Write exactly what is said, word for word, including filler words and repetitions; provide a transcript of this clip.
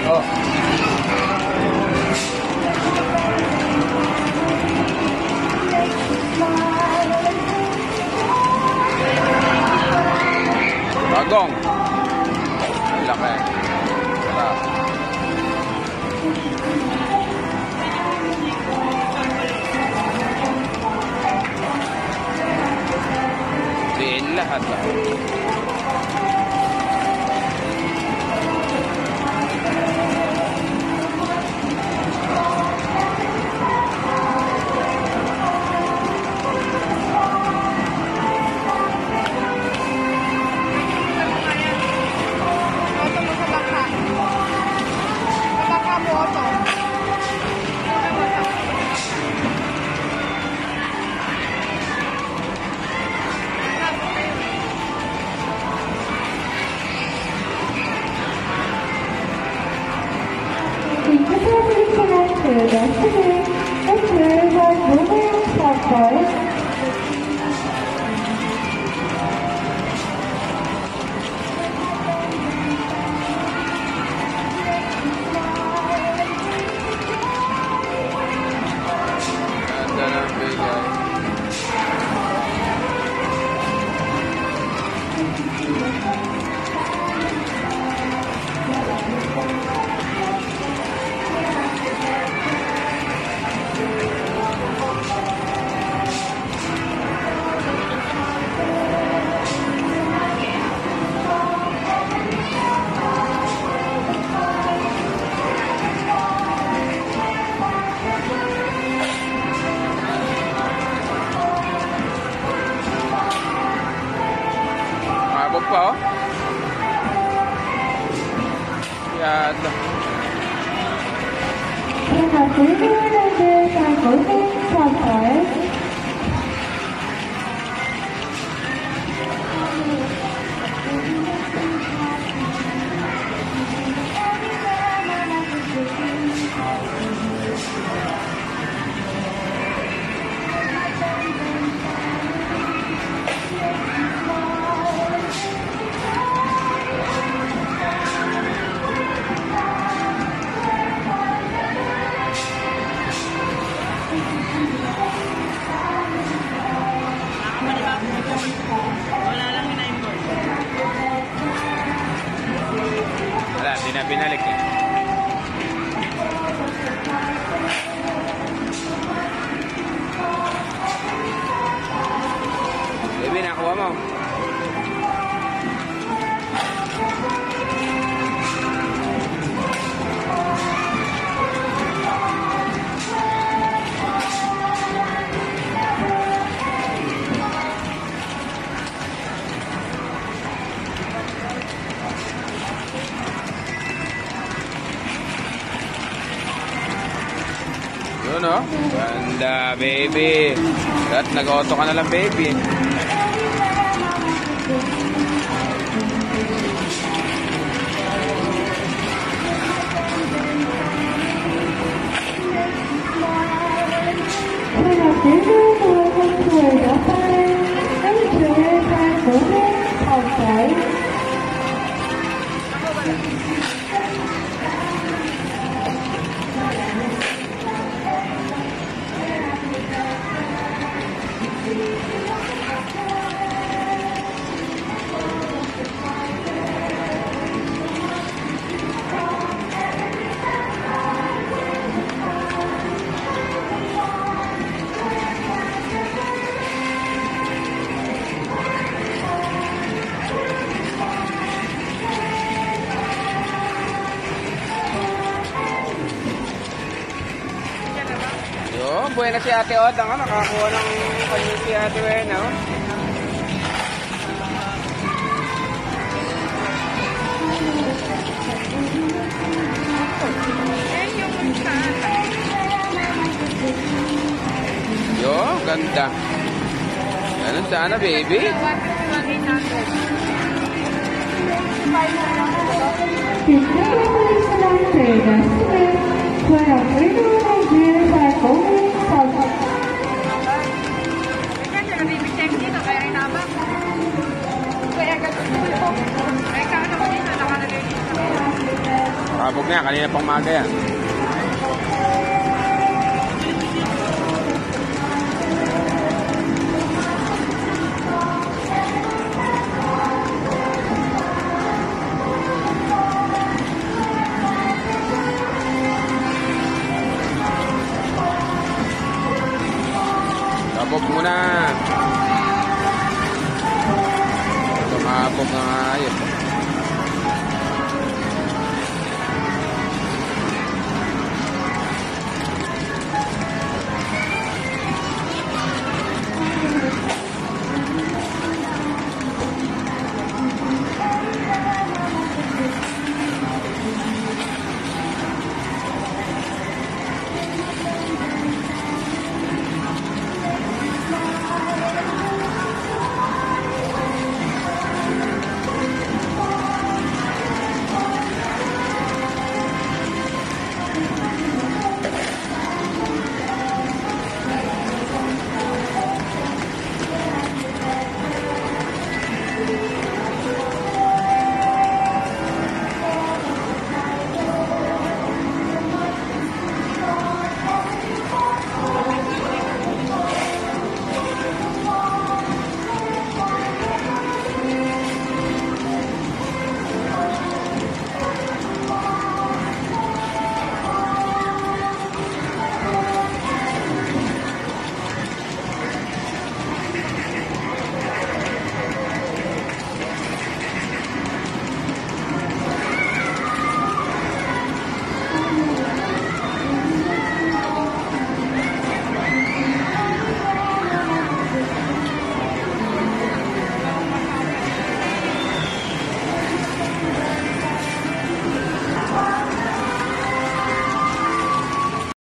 Oh. Bagong. Ang laki. Sarap. Din lahat ba? Yesterday, the tour was moving southward. Mabog pa, oh. Yan. We have three villages are moving southward. Wala, hindi na binalik eh. Baby, nakuha mo. Yun, oh. Ganda, baby. At nag-auto ka na lang, baby. We have driven moving toward the fire, and the tours are moving southward. Yun, buhay na si Ate Ot. Ang nakakuha ng kanya si Ate Wena, oh. Yun, ganda. Ganun sana, baby. Continuing along to the city, where a three villages are moving southward. Kasi nabibigyan dito, kaya inabang. Kaya ganun dito. Kaya kaya naman dito, nakalagay dito. Kabog na yan. Kanina pang maga yan.